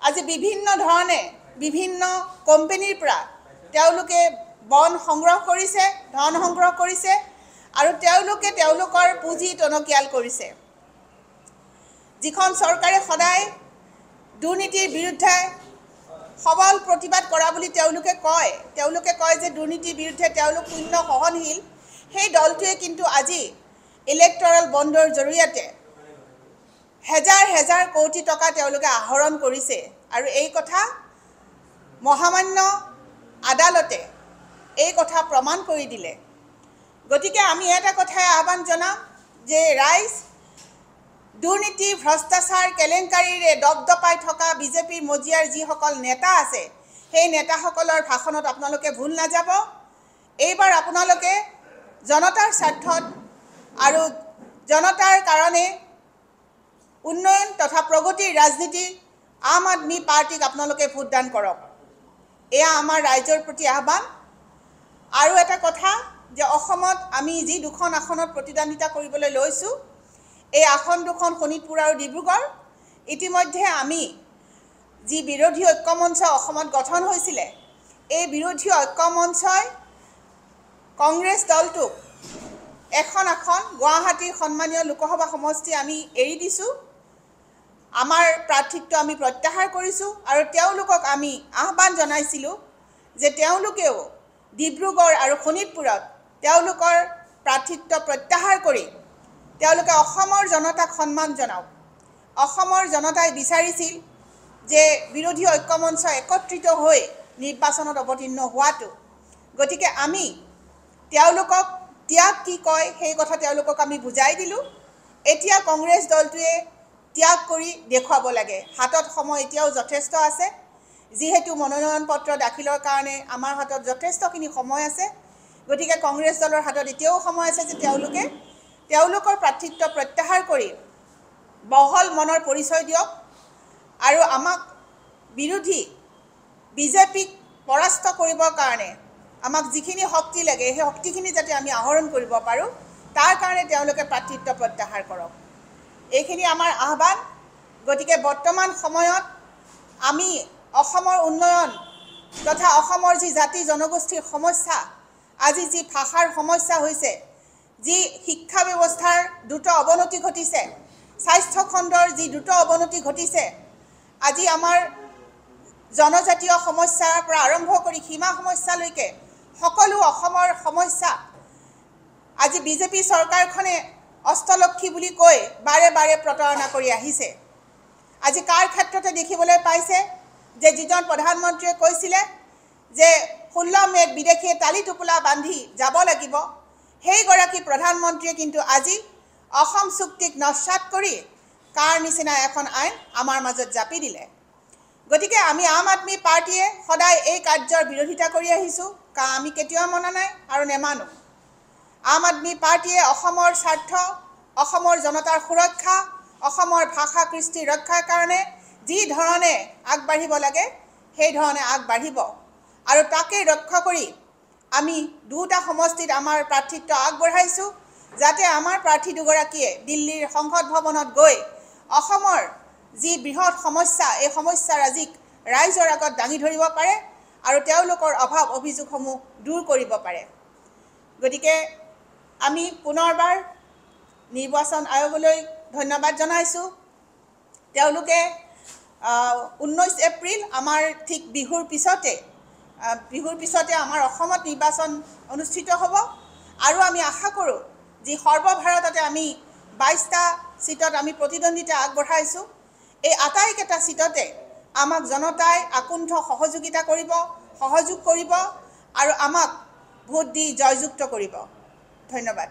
আজি বিভিন্ন ধৰণে বিভিন্ন কোম্পানীৰ পৰা তেওঁলোকে বন সংগ্ৰহ কৰিছে, ধন সংগ্ৰহ কৰিছে আৰু তেওঁলোকে তেওঁলোকৰ পুঁজি টনকিয়াল কৰিছে। যিখন চৰকাৰে সদায় দুৰ্নীতিৰ বিৰুদ্ধে সবল প্ৰতিবাদ কৰা বুলি তেওঁলোকে কয় যে দুৰ্নীতিৰ বিৰুদ্ধে তেওঁলোক শূন্য সহনশীল, সেই দলটোৱে কিন্তু আজি ইলেক্টৰেল বণ্ডৰ জৰিয়তে হেজাৰ হেজাৰ কোটি টকা তেওঁলোকে আহৰণ কৰিছে আৰু এই কথা মহামান্য আদালতে এই কথা প্ৰমাণ কৰি দিলে। গতিকে আমি এটা কথাই আহ্বান জনাম যে ৰাইজ, দুৰ্নীতি ভ্ৰষ্টাচাৰ কেলেংকাৰীৰে দপদপাই থকা বিজেপিৰ মজিয়াৰ যিসকল নেতা আছে সেই নেতাসকলৰ ভাষণত আপোনালোকে ভুল নাযাব। এইবাৰ আপোনালোকে জনতাৰ স্বাৰ্থত আৰু জনতাৰ কাৰণে উন্নয়ন তথা প্ৰগতিৰ ৰাজনীতি আম আদমি পাৰ্টিক আপোনালোকে ভোটদান কৰক। এয়া আমাৰ ৰাইজৰ প্ৰতি আহ্বান। আৰু এটা কথা যে অসমত আমি যি দুখন আসনত প্ৰতিদ্বন্দ্বিতা কৰিবলৈ লৈছোঁ, এই আসন দুখন শোণিতপুৰ আৰু ডিব্ৰুগড়। ইতিমধ্যে আমি যি বিৰোধী ঐক্যমঞ্চ অসমত গঠন হৈছিলে, এই বিৰোধী ঐক্যমঞ্চই কংগ্ৰেছ দলটোক এখন আসন গুৱাহাটীৰ সন্মানীয় লোকসভা সমষ্টি আমি এৰি দিছোঁ। আমাৰ প্ৰাৰ্থিত্ব আমি প্ৰত্যাহাৰ কৰিছোঁ আৰু তেওঁলোকক আমি আহ্বান জনাইছিলোঁ যে তেওঁলোকেও ডিব্ৰুগড় আৰু শোণিতপুৰত তেওঁলোকৰ প্ৰাৰ্থিত্ব প্ৰত্যাহাৰ কৰি তেওঁলোকে অসমৰ জনতাক সন্মান জনাওক। অসমৰ জনতাই বিচাৰিছিল যে বিৰোধী ঐক্যমঞ্চ একত্ৰিত হৈ নিৰ্বাচনত অৱতীৰ্ণ হোৱাটো। গতিকে আমি তেওঁলোকক ত্যাগ কি কয় সেই কথা তেওঁলোকক আমি বুজাই দিলোঁ। এতিয়া কংগ্ৰেছ দলটোৱে ত্যাগ কৰি দেখুৱাব লাগে। হাতত সময় এতিয়াও যথেষ্ট আছে, যিহেতু মনোনয়ন পত্ৰ দাখিলৰ কাৰণে আমাৰ হাতত যথেষ্টখিনি সময় আছে। গতিকে কংগ্ৰেছ দলৰ হাতত এতিয়াও সময় আছে যে তেওঁলোকে তেওঁলোকৰ প্ৰাৰ্থিত্ব প্ৰত্যাহাৰ কৰি বহল মনৰ পৰিচয় দিয়ক আৰু আমাক বিৰোধী বিজেপিক পৰাস্ত কৰিবৰ কাৰণে আমাক যিখিনি শক্তি লাগে সেই শক্তিখিনি যাতে আমি আহৰণ কৰিব পাৰোঁ, তাৰ কাৰণে তেওঁলোকে প্ৰাৰ্থিত্ব প্ৰত্যাহাৰ কৰক। এইখিনি আমাৰ আহ্বান। গতিকে বৰ্তমান সময়ত আমি অসমৰ উন্নয়ন তথা অসমৰ যি জাতি জনগোষ্ঠীৰ সমস্যা, আজি যি ভাষাৰ সমস্যা হৈছে, যি শিক্ষা ব্যৱস্থাৰ দ্ৰুত অৱনতি ঘটিছে, স্বাস্থ্য খণ্ডৰ যি দ্ৰুত অৱনতি ঘটিছে, আজি আমাৰ জনজাতীয় সমস্যাৰ পৰা আৰম্ভ কৰি সীমা সমস্যালৈকে সকলো অসমৰ সমস্যা আজি বিজেপি চৰকাৰখনে অষ্টলক্ষী বুলি কৈ বাৰে বাৰে প্ৰতাৰণা কৰি আহিছে। আজি কাৰ ক্ষেত্ৰতে দেখিবলৈ পাইছে যে যিজন প্ৰধানমন্ত্ৰীয়ে কৈছিলে যে 16 মে'ত বিদেশীয়ে তালি টোপোলা বান্ধি যাব লাগিব, সেইগৰাকী প্ৰধানমন্ত্ৰীয়ে কিন্তু আজি অসম চুক্তিক নস্যাৎ কৰি কাৰ নিচিনা এখন আইন আমাৰ মাজত জাপি দিলে। গতিকে আমি আম আদমি পাৰ্টিয়ে সদায় এই কাৰ্যৰ বিৰোধিতা কৰি আহিছোঁ, কাৰণ আমি কেতিয়াও মনা নাই আৰু নেমানো। আম আদমি পাৰ্টিয়ে অসমৰ স্বাৰ্থ, অসমৰ জনতাৰ সুৰক্ষা, অসমৰ ভাষা কৃষ্টি ৰক্ষাৰ কাৰণে যি ধৰণে আগবাঢ়িব লাগে সেই ধৰণে আগবাঢ়িব আৰু তাকে ৰক্ষা কৰি আমি দুটা সমষ্টিত আমাৰ প্ৰাৰ্থিত্ব আগবঢ়াইছোঁ, যাতে আমাৰ প্ৰাৰ্থী দুগৰাকীয়ে দিল্লীৰ সংসদ ভৱনত গৈ অসমৰ যি বৃহৎ সমস্যা, এই সমস্যাৰাজিক ৰাইজৰ আগত দাঙি ধৰিব পাৰে আৰু তেওঁলোকৰ অভাৱ অভিযোগসমূহ দূৰ কৰিব পাৰে। গতিকে আমি পুনৰবাৰ নিৰ্বাচন আয়োগলৈ ধন্যবাদ জনাইছোঁ। তেওঁলোকে 19 এপ্ৰিল আমাৰ ঠিক বিহুৰ পিছতে আমাৰ অসমত নিৰ্বাচন অনুষ্ঠিত হ'ব আৰু আমি আশা কৰোঁ যি সৰ্বভাৰততে আমি 22টা সিটত আমি প্ৰতিদ্বন্দ্বিতা আগবঢ়াইছোঁ, এই আটাইকেইটা সিটতে আমাক জনতাই আকুণ্ঠ সহযোগিতা কৰিব, সহযোগ কৰিব আৰু আমাক ভোট দি জয়যুক্ত কৰিব। ধন্যবাদ।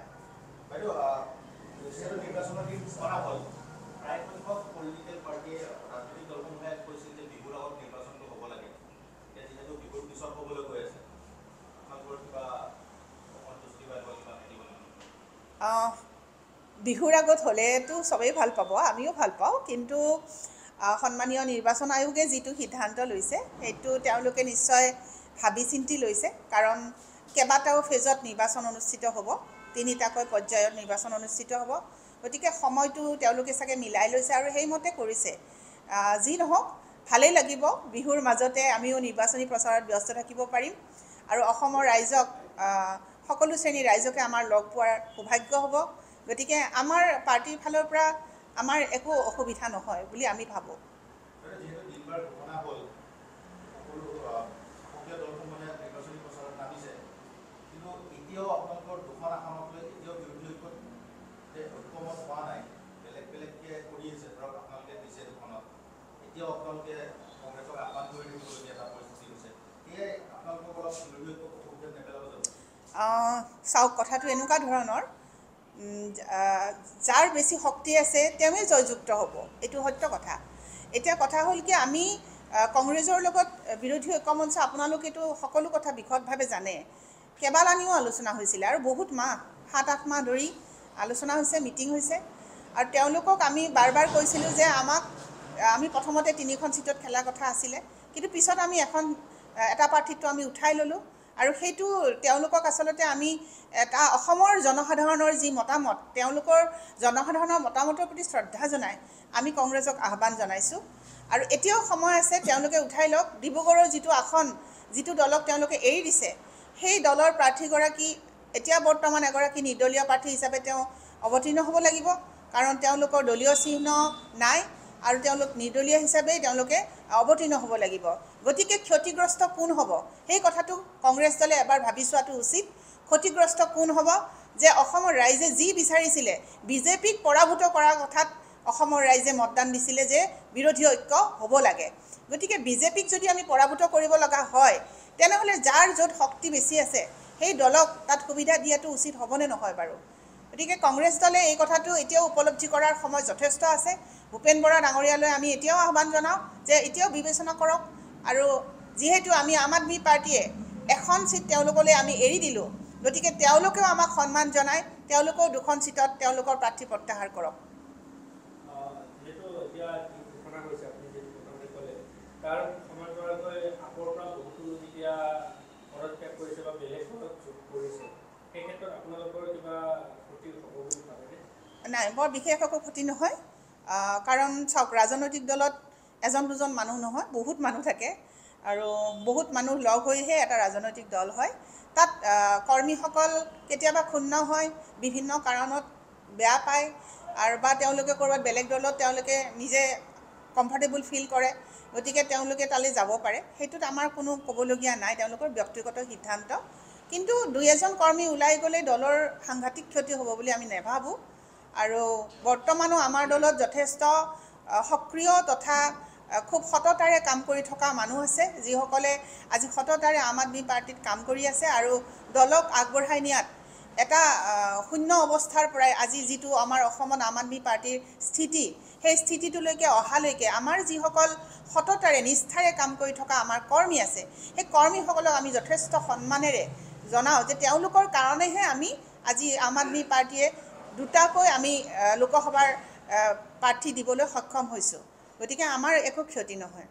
বিহুৰ আগত হ'লেতো চবেই ভাল পাব, আমিও ভাল পাওঁ, কিন্তু সন্মানীয় নিৰ্বাচন আয়োগে যিটো সিদ্ধান্ত লৈছে সেইটো তেওঁলোকে নিশ্চয় ভাবি চিন্তি লৈছে, কাৰণ কেইবাটাও ফেজত নিৰ্বাচন অনুষ্ঠিত হ'ব, 3টাকৈ পৰ্যায়ত নিৰ্বাচন অনুষ্ঠিত হ'ব। গতিকে সময়টো তেওঁলোকে চাগে মিলাই লৈছে আৰু সেইমতে কৰিছে। যি নহওক, ভালেই লাগিব বিহুৰ মাজতে আমিও নিৰ্বাচনী প্ৰচাৰত ব্যস্ত থাকিব পাৰিম আৰু অসমৰ ৰাইজক সকলো শ্ৰেণীৰ ৰাইজকে আমাৰ লগ পোৱাৰ সৌভাগ্য হ'ব গতিকে আমাৰ পাৰ্টিৰ ফালৰ পৰা আমাৰ একো অসুবিধা নহয় বুলি আমি ভাবোঁ চাওক কথাটো এনেকুৱা ধৰণৰ যাৰ বেছি শক্তি আছে তেওঁৱে জয়যুক্ত হ'ব এইটো সত্য কথা এতিয়া কথা হ'ল কি আমি কংগ্ৰেছৰ লগত বিৰোধী ঐক্যমঞ্চ আপোনালোকেতো সকলো কথা বিশদভাৱে জানে কেইবালানিও আলোচনা হৈছিলে আৰু বহুত মাহ 7-8 মাহ ধৰি আলোচনা হৈছে মিটিং হৈছে আৰু তেওঁলোকক আমি বাৰ বাৰ কৈছিলোঁ যে আমি প্ৰথমতে 3খন সিটত খেলা কথা আছিলে কিন্তু পিছত আমি এটা প্ৰাৰ্থীত্ব আমি উঠাই ল'লোঁ আৰু সেইটো তেওঁলোকক আচলতে আমি এটা অসমৰ জনসাধাৰণৰ যি মতামত তেওঁলোকৰ জনসাধাৰণৰ মতামতৰ প্ৰতি শ্ৰদ্ধা জনাই আমি কংগ্ৰেছক আহ্বান জনাইছোঁ আৰু এতিয়াও সময় আছে তেওঁলোকে উঠাই লওক ডিব্ৰুগড়ৰ যিটো আসন যিটো দলক তেওঁলোকে এৰি দিছে সেই দলৰ প্ৰাৰ্থীগৰাকী এতিয়া বৰ্তমান এগৰাকী নিৰ্দলীয় প্ৰাৰ্থী হিচাপে তেওঁ অৱতীৰ্ণ হ'ব লাগিব কাৰণ তেওঁলোকৰ দলীয় চিহ্ন নাই আৰু তেওঁলোক নিৰ্দলীয় হিচাপেই তেওঁলোকে অৱতীৰ্ণ হ'ব লাগিব গতিকে ক্ষতিগ্ৰস্ত কোন হ'ব সেই কথাটো কংগ্ৰেছ দলে এবাৰ ভাবি চোৱাটো উচিত ক্ষতিগ্ৰস্ত কোন হ'ব যে অসমৰ ৰাইজে যি বিচাৰিছিলে বিজেপিক পৰাভূত কৰাৰ কথাত অসমৰ ৰাইজে মতদান দিছিলে যে বিৰোধী ঐক্য হ'ব লাগে গতিকে বিজেপিক যদি আমি পৰাভূত কৰিব লগা হয় তেনেহ'লে যাৰ য'ত শক্তি বেছি আছে সেই দলক তাত সুবিধা দিয়াটো উচিত হ'বনে নহয় বাৰু গতিকে কংগ্ৰেছ দলে এই কথাটো এতিয়াও উপলব্ধি কৰাৰ সময় যথেষ্ট আছে ভূপেন বৰা ডাঙৰীয়ালৈ আমি এতিয়াও আহ্বান জনাওঁ যে এতিয়াও বিবেচনা কৰক আৰু যিহেতু আমি আম আদমি পাৰ্টীয়ে এখন সিট তেওঁলোকলৈ আমি এৰি দিলোঁ গতিকে তেওঁলোকেও আমাক সন্মান জনাই তেওঁলোকেও 2খন সিটত তেওঁলোকৰ প্ৰাৰ্থী প্ৰত্যাহাৰ কৰক নাই বৰ বিশেষ একো ক্ষতি নহয় কাৰণ চাওক ৰাজনৈতিক দলত এজন দুজন মানুহ নহয় বহুত মানুহ থাকে আৰু বহুত মানুহ লগ হৈহে এটা ৰাজনৈতিক দল হয় তাত কৰ্মীসকল কেতিয়াবা ক্ষুণ্ণ হয় বিভিন্ন কাৰণত বেয়া পায় আৰু বা তেওঁলোকে ক'ৰবাত বেলেগ দলত তেওঁলোকে নিজে কমফৰ্টেবল ফিল কৰে গতিকে তেওঁলোকে তালৈ যাব পাৰে সেইটোত আমাৰ কোনো ক'বলগীয়া নাই তেওঁলোকৰ ব্যক্তিগত সিদ্ধান্ত কিন্তু 2-এজন কৰ্মী ওলাই গ'লে দলৰ সাংঘাতিক ক্ষতি হ'ব বুলি আমি নাভাবোঁ আৰু বৰ্তমানো আমাৰ দলত যথেষ্ট সক্ৰিয় তথা খুব সততাৰে কাম কৰি থকা মানুহ আছে যিসকলে আজি সততাৰে আম আদমি পাৰ্টিত কাম কৰি আছে আৰু দলক আগবঢ়াই নিয়াত এটা শূন্য অৱস্থাৰ পৰাই আজি যিটো আমাৰ অসমত আম আদমি পাৰ্টিৰ স্থিতি সেই স্থিতিটোলৈকে অহালৈকে আমাৰ যিসকল সততাৰে নিষ্ঠাৰে কাম কৰি থকা আমাৰ কৰ্মী আছে সেই কৰ্মীসকলক আমি যথেষ্ট সন্মানেৰে জনাওঁ যে তেওঁলোকৰ কাৰণেহে আমি আজি আম আদমি পাৰ্টিয়ে 2টাকৈ আমি লোকসভাৰ প্ৰাৰ্থী দিবলৈ সক্ষম হৈছোঁ গতিকে আমাৰ একো ক্ষতি নহয়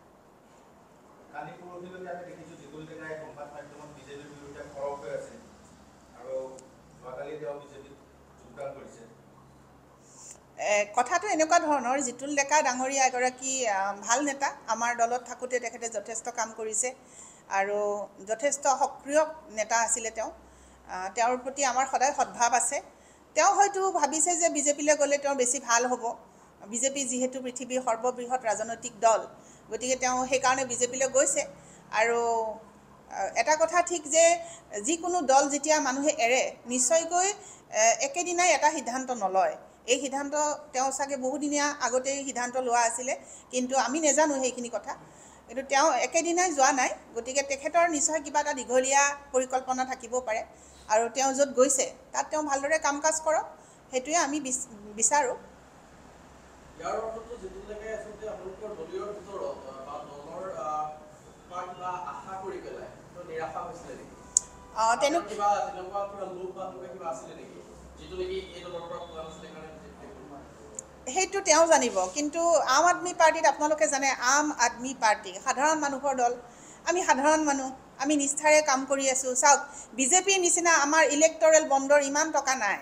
কথাটো এনেকুৱা ধৰণৰ জিতুল ডেকা ডাঙৰীয়া এগৰাকী ভাল নেতা আমাৰ দলত থাকোঁতে তেখেতে যথেষ্ট কাম কৰিছে আৰু যথেষ্ট সক্ৰিয় নেতা আছিলে তেওঁৰ প্ৰতি আমাৰ সদায় সদ্ভাৱ আছে তেওঁ হয়তো ভাবিছে যে বিজেপিলৈ গ'লে তেওঁ বেছি ভাল হ'ব বিজেপি যিহেতু পৃথিৱীৰ সৰ্ববৃহৎ ৰাজনৈতিক দল গতিকে তেওঁ সেইকাৰণে বিজেপিলৈ গৈছে আৰু এটা কথা ঠিক যে যিকোনো দল যেতিয়া মানুহে এৰে নিশ্চয়কৈ একেদিনাই এটা সিদ্ধান্ত নলয় এই সিদ্ধান্ত তেওঁ চাগে বহুদিনীয়া আগতেই সিদ্ধান্ত লোৱা আছিলে কিন্তু আমি নাজানো সেইখিনি কথা কিন্তু তেওঁ একেদিনাই যোৱা নাই গতিকে তেখেতৰ নিশ্চয় কিবা এটা দীঘলীয়া পৰিকল্পনা থাকিব পাৰে আৰু তেওঁ য'ত গৈছে তাত তেওঁ ভালদৰে কাম কাজ কৰক সেইটোৱে আমি বিচাৰোঁ ইয়াৰ অৰ্থটো যেতিয়ালৈকে আচলতে আপোনালোকৰ দলীয় ভিতৰত বা দলৰ কিবা আশা কৰি পেলাই তো নিৰাশা হৈছিলে নেকি তেনেকুৱা কিবা লোক বা কিবা আছিলে নেকি যিটো নেকি এই দলৰ পৰা পোৱা নাছিলে কাৰণে সেইটো তেওঁ জানিব কিন্তু আম আদমি পাৰ্টিত আপোনালোকে জানে আম আদমি পাৰ্টি সাধাৰণ মানুহৰ দল আমি সাধাৰণ মানুহ আমি নিষ্ঠাৰে কাম কৰি আছোঁ চাওক বিজেপিৰ নিচিনা আমাৰ ইলেক্টৰেল বণ্ডৰ ইমান টকা নাই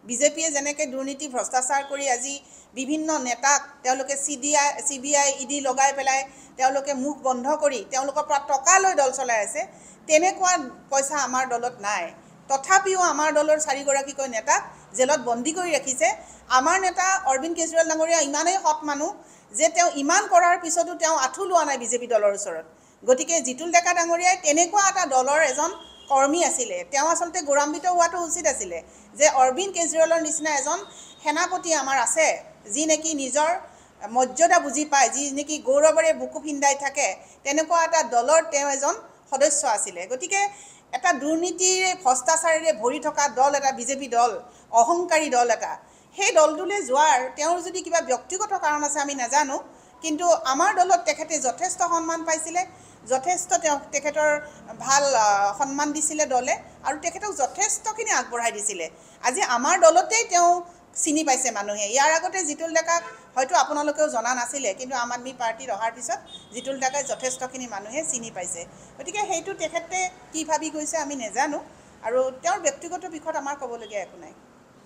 বিজেপিয়ে যেনেকৈ দুৰ্নীতি ভ্ৰষ্টাচাৰ কৰি আজি বিভিন্ন নেতাক তেওঁলোকে CBI ED লগাই পেলাই তেওঁলোকে মুখ বন্ধ কৰি তেওঁলোকৰ পৰা টকা লৈ দল চলাই আছে, তেনেকুৱা পইচা আমাৰ দলত নাই। তথাপিও আমাৰ দলৰ 4 গৰাকীকৈ নেতাক জেলত বন্দী কৰি ৰাখিছে। আমাৰ নেতা অৰবিন্দ কেজৰিৱাল ডাঙৰীয়া ইমানেই সৎ মানুহ যে তেওঁ ইমান কৰাৰ পিছতো তেওঁ আঁঠু লোৱা নাই বিজেপি দলৰ ওচৰত। গতিকে জিতুল ডেকা ডাঙৰীয়াই তেনেকুৱা এটা দলৰ এজন কৰ্মী আছিলে। তেওঁ আচলতে গৌৰৱান্বিত হোৱাটো উচিত আছিলে যে অৰবিন্দ কেজৰিৱালৰ নিচিনা এজন সেনাপতি আমাৰ আছে, যি নেকি নিজৰ মৰ্যাদা বুজি পায়, যি নেকি গৌৰৱেৰে বুকু ফিন্দাই থাকে, তেনেকুৱা এটা দলৰ তেওঁ এজন সদস্য আছিলে। গতিকে এটা দুৰ্নীতিৰে ভ্ৰষ্টাচাৰেৰে ভৰি থকা দল এটা বিজেপি দল, অহংকাৰী দল এটা, সেই দলটোলৈ যোৱাৰ তেওঁৰ যদি কিবা ব্যক্তিগত কাৰণ আছে আমি নাজানো, কিন্তু আমাৰ দলত তেখেতে যথেষ্ট সন্মান পাইছিলে, যথেষ্ট তেখেতৰ ভাল সন্মান দিছিলে দলে, আৰু তেখেতক যথেষ্টখিনি আগবঢ়াই দিছিলে। আজি আমাৰ দলতেই তেওঁ চিনি পাইছে মানুহে। ইয়াৰ আগতে জিতুল ডেকাক হয়তো আপোনালোকেও জনা নাছিলে, কিন্তু আম আদমি পাৰ্টিত অহাৰ পিছত জিতুল ডেকাই যথেষ্টখিনি মানুহে চিনি পাইছে। গতিকে সেইটো তেখেতে কি ভাবি গৈছে আমি নাজানো, আৰু তেওঁৰ ব্যক্তিগত বিষয়ত আমাৰ ক'বলগীয়া একো নাই।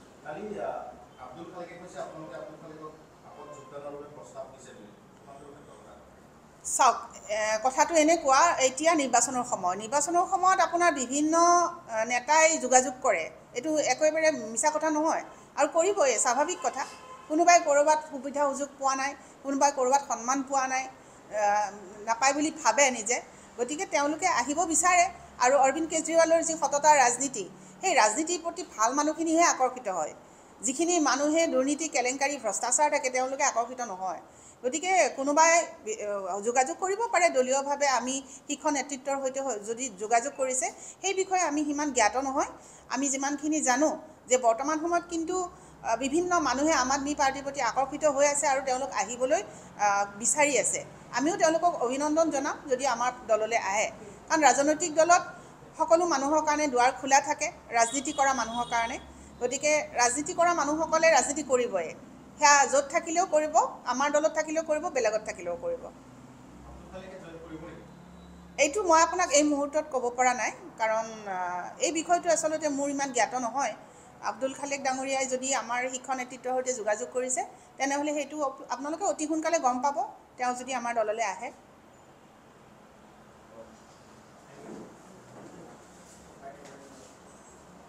চাওক, কথাটো এনেকুৱা, এতিয়া নিৰ্বাচনৰ সময়ত আপোনাৰ বিভিন্ন নেতাই যোগাযোগ কৰে, এইটো একেবাৰে মিছা কথা নহয়, আৰু কৰিবই, স্বাভাৱিক কথা। কোনোবাই ক'ৰবাত সুবিধা সুযোগ পোৱা নাই, কোনোবাই ক'ৰবাত সন্মান পোৱা নাই, নাপায় বুলি ভাবে নিজে, গতিকে তেওঁলোকে আহিব বিচাৰে। আৰু অৰবিন্দ কেজৰিৱালৰ যি সততাৰ ৰাজনীতি, সেই ৰাজনীতিৰ প্ৰতি ভাল মানুহখিনিহে আকৰ্ষিত হয়। যিখিনি মানুহে দুৰ্নীতি কেলেংকাৰী ভ্ৰষ্টাচাৰ থাকে তেওঁলোকে আকৰ্ষিত নহয়। গতিকে কোনোবাই যোগাযোগ কৰিব পাৰে দলীয়ভাৱে, আমি শীৰ্ষ নেতৃত্বৰ সৈতে যদি যোগাযোগ কৰিছে সেই বিষয়ে আমি সিমান জ্ঞাত নহয়। আমি যিমানখিনি জানো যে বৰ্তমান সময়ত কিন্তু বিভিন্ন মানুহে আম আদমি পাৰ্টিৰ প্ৰতি আকৰ্ষিত হৈ আছে আৰু তেওঁলোক আহিবলৈ বিচাৰি আছে। আমিও তেওঁলোকক অভিনন্দন জনাম যদি আমাৰ দললৈ আহে, কাৰণ ৰাজনৈতিক দলত সকলো মানুহৰ কাৰণে দুৱাৰ খোলা থাকে, ৰাজনীতি কৰা মানুহৰ কাৰণে। গতিকে ৰাজনীতি কৰা মানুহসকলে ৰাজনীতি কৰিবই, সেয়া য'ত থাকিলেও কৰিব, আমাৰ দলত থাকিলেও কৰিব, বেলেগত থাকিলেও কৰিব। এইটো মই আপোনাক এই মুহূৰ্তত ক'ব পৰা নাই, কাৰণ এই বিষয়টো আচলতে মোৰ ইমান জ্ঞাত নহয়। আব্দুল খালেক ডাঙৰীয়াই যদি আমাৰ শীৰ্ষ নেতৃত্বৰ সৈতে যোগাযোগ কৰিছে, তেনেহ'লে সেইটো আপোনালোকে অতি সোনকালে গম পাব, তেওঁ যদি আমাৰ দললৈ আহে।